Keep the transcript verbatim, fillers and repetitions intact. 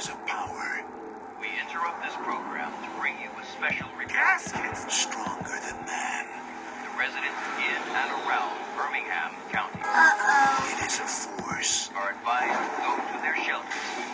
of power. We interrupt this program to bring you a special report. Gaskets stronger than man. The residents in and around Birmingham County Uh-oh. It is a force. are advised to go to their shelters